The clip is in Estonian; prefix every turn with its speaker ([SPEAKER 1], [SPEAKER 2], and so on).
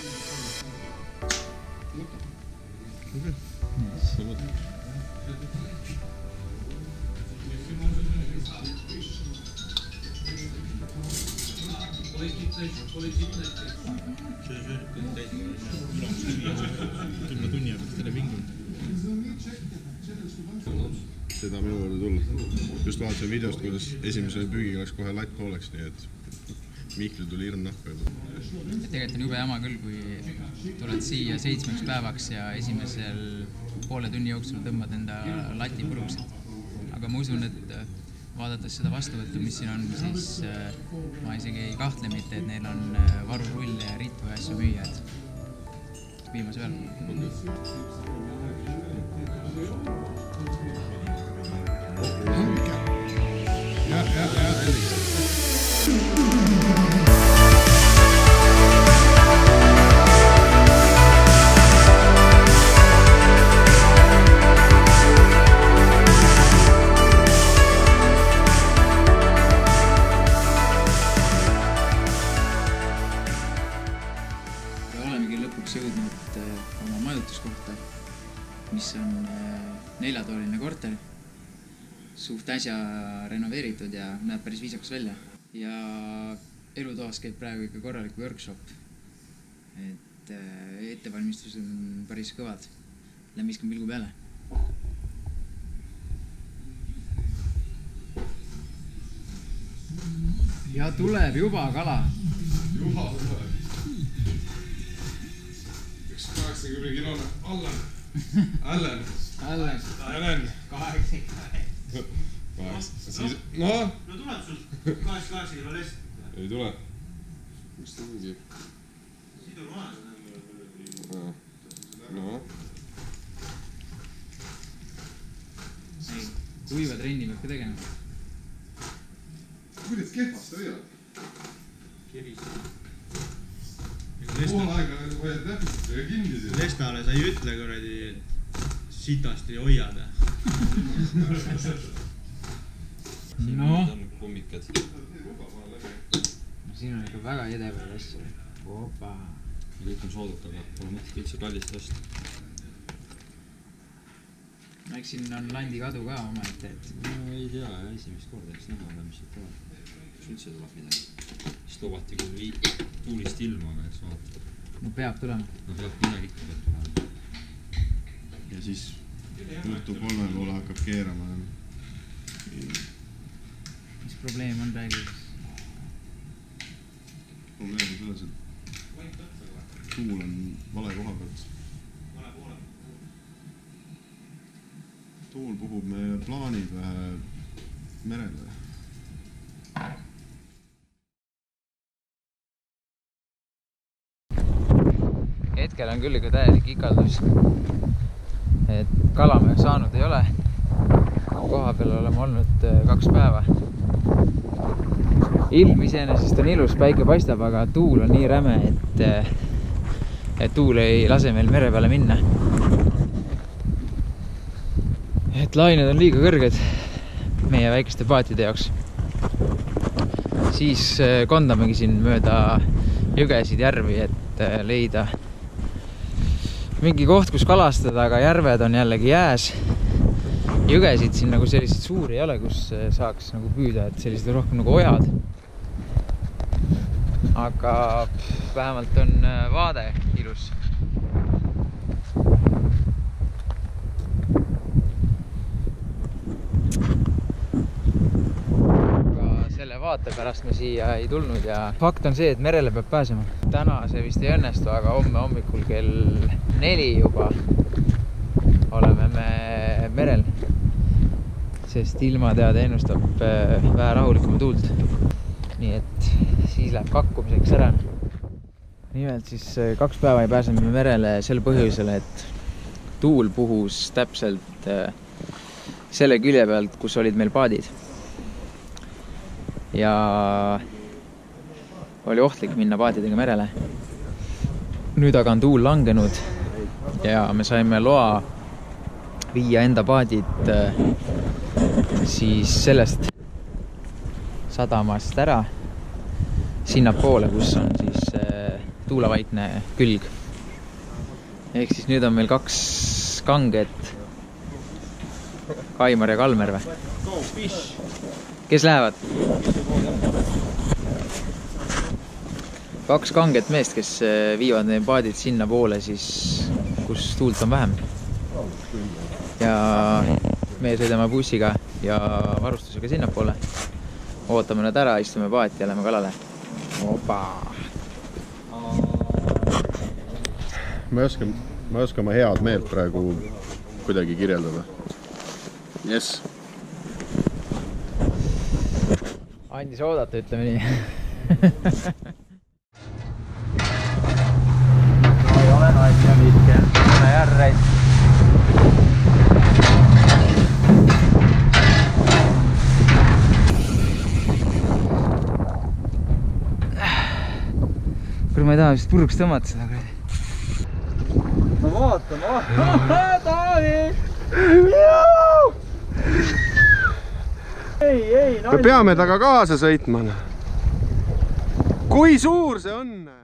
[SPEAKER 1] Seda minu juurde tulla. Just vaatasin videost, kuidas esimese püügiga läks kohe latt pooleks, nii et Mihkel tuli hirm nahka.
[SPEAKER 2] Tegelikult on jube jama küll, kui tuled siia 7 päevaks ja esimesel poole tunni jooksul tõmbad enda lati puruks. Aga ma usun, et vaadates seda vastuvõttu, mis siin on, siis ma isegi ei kahtle mitte, et neil on varurulle ja ritu ja asju müüa, et viimase peal.
[SPEAKER 1] Ja.
[SPEAKER 2] Olemegi lõpuks jõudnud oma majutuskohta, mis on 4-toaline korter. Suht äsja renoveeritud ja näeb päris viisakas välja. Ja elutoas käib praegu ikka korralik workshop. Et ettevalmistus on päris kõvad. Lähen viskan pilgu peale. Ja tuleb juba kala.
[SPEAKER 1] Juba tuleb. 80-kilone Allen.
[SPEAKER 3] 8.
[SPEAKER 1] No
[SPEAKER 3] tuleb sul 8 kilo lest.
[SPEAKER 1] Ei tule. Mis ta mingi?
[SPEAKER 3] Sidur maas.
[SPEAKER 1] No.
[SPEAKER 2] Kuiva trenni peab ka tegema.
[SPEAKER 1] Kuidas kehvast ta ei ole?
[SPEAKER 3] Keris.
[SPEAKER 1] Pool aega hoiad täpselt ja kinni siin.
[SPEAKER 3] Lestale sa ei ütle kuradi sitasti hoiad.
[SPEAKER 2] No.
[SPEAKER 4] Kummikad.
[SPEAKER 2] Siin on ikka väga edevaid asju. Opa.
[SPEAKER 4] Kõik on soodukaga. Pole mõtet üldse kallist osta.
[SPEAKER 2] Eks siin on landi kadu ka oma ette.
[SPEAKER 4] No ei tea, esimest korda eks näha, mis siit tuleb. Kas üldse tuleb midagi? Siis lubati küll tuulist ilma, aga eks vaata.
[SPEAKER 2] No peab tulema.
[SPEAKER 4] No peab midagi ikka peab tulema.
[SPEAKER 1] Ja siis juhtu 3 poole hakkab keerama.
[SPEAKER 2] Mis probleem on räägides?
[SPEAKER 1] Probleem on selles, et tuul on vale koha pealt. Tuul puhub meie plaanid vähe merele.
[SPEAKER 2] Hetkel on küll ikka täielik ikaldus. Et kala me saanud ei ole. Koha peal oleme olnud 2 päeva. Ilm iseenesest on ilus, päike paistab, aga tuul on nii räme, et tuul ei lase meil mere peale minna. Et lained on liiga kõrged meie väikeste paatide jaoks. Siis kondamegi siin mööda jõgesid järvi, et leida mingi koht, kus kalastada, aga järved on jällegi jääs. Jõgesid siin nagu sellised suuri ei ole, kus saaks nagu püüda, et sellised on rohkem nagu ojad. Aga vähemalt on vaade ilus. Aga selle vaate pärast me siia ei tulnud ja fakt on see, et merele peab pääsema. Täna see vist ei õnnestu, aga homme hommikul kell 4 juba oleme me merel. Sest ilmateade ennustab vähe rahulikuma tuult. Nii et siis läheb kakkumiseks ära. Nimelt siis 2 päeva ei pääseme merele sel põhjusel, et tuul puhus täpselt selle külje pealt, kus olid meil paadid. Ja oli ohtlik minna paadidega merele. Nüüd aga on tuul langenud ja me saime loa viia enda paadid siis sellest sadamast ära sinna poole, kus on siis tuulevaikne külg. Ehk siis nüüd on meil 2 kanget. Kaimar ja Kalmer või? Kes lähevad? 2 kanget meest, kes viivad need paadid sinna poole siis, kus tuult on vähem. Ja meie sõidame bussiga ja varustusega sinna poole. Ootame nad ära, istume paati ja lähme kalale. Opa!
[SPEAKER 1] Ma ei oska oma head meelt praegu kuidagi kirjeldada. Yes.
[SPEAKER 2] Andis oodata, ütleme nii. Ei ole naisja mitke. Mõne järreid. Kui ma ei taha vist puruks tõmmata seda kuradi.
[SPEAKER 3] Ma vaatan. Taavi!
[SPEAKER 1] Me peame taga kaasa sõitma. Kui suur see on?